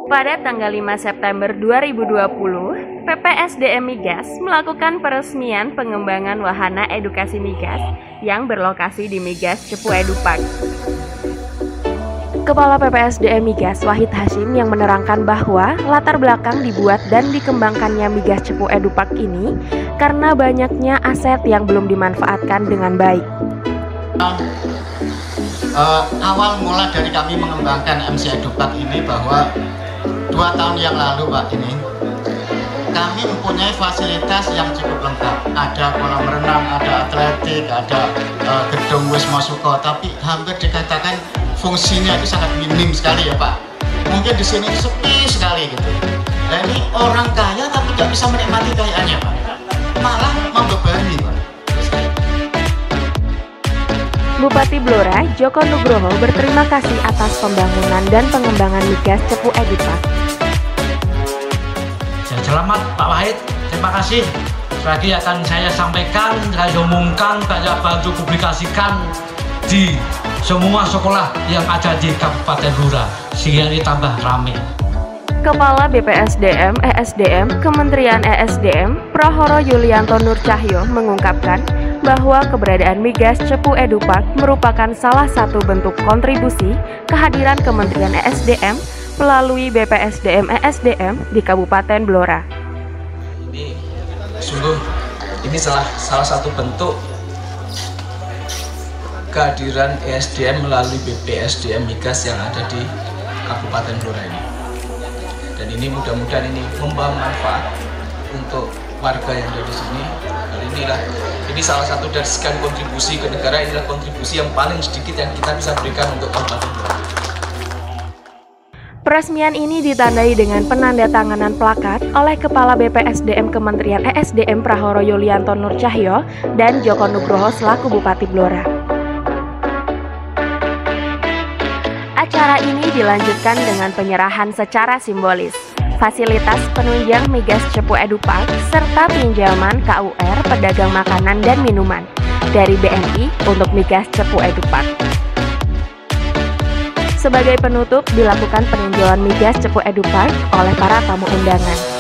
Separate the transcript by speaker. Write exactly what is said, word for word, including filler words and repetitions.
Speaker 1: Pada tanggal lima September dua ribu dua puluh, P P S D M Migas melakukan peresmian pengembangan wahana edukasi migas yang berlokasi di Migas Cepu Edupark. Kepala P P S D M Migas Wahid Hasyim yang menerangkan bahwa latar belakang dibuat dan dikembangkannya Migas Cepu Edupark ini karena banyaknya aset yang belum dimanfaatkan dengan baik.
Speaker 2: Uh, awal mula dari kami mengembangkan M C Edupark ini bahwa dua tahun yang lalu Pak ini kami mempunyai fasilitas yang cukup lengkap, ada kolam renang, ada atletik, ada uh, gedung Wisma Suko, tapi hampir dikatakan fungsinya itu sangat minim sekali ya Pak. Mungkin di sini sepi sekali gitu. Nah ini orang kaya tapi tidak bisa menikmati kekayaannya Pak, malah membebani Pak.
Speaker 1: Bupati Blora, Joko Nugroho berterima kasih atas pembangunan dan pengembangan Migas Cepu Edupark.
Speaker 3: Selamat Pak Wahid, terima kasih. Lagi akan saya sampaikan, saya umumkan, saya bantu publikasikan di semua sekolah yang ada di Kabupaten Blora sehingga ini tambah ramai.
Speaker 1: Kepala B P S D M E S D M Kementerian E S D M Prahoro Yulianto Nur Cahyo mengungkapkan bahwa keberadaan Migas Cepu Edupark merupakan salah satu bentuk kontribusi kehadiran Kementerian E S D M melalui B P S D M E S D M di Kabupaten Blora.
Speaker 4: Ini sungguh ini salah salah satu bentuk kehadiran E S D M melalui B P S D M Migas yang ada di Kabupaten Blora ini. Dan ini mudah-mudahan ini membawa manfaat untuk warga yang ada di sini. Hal inilah ini salah satu dari sekian kontribusi ke negara, inilah kontribusi yang paling sedikit yang kita bisa berikan untuk Kabupaten Blora.
Speaker 1: Peresmian ini ditandai dengan penandatanganan plakat oleh Kepala B P S D M Kementerian E S D M Prahoro Yulianto Nur Cahyo dan Joko Nugroho selaku Bupati Blora. Acara ini dilanjutkan dengan penyerahan secara simbolis fasilitas penunjang Migas Cepu Edupark serta pinjaman K U R pedagang makanan dan minuman dari B N I untuk Migas Cepu Edupark. Sebagai penutup dilakukan peninjauan Migas Cepu Edupark oleh para tamu undangan.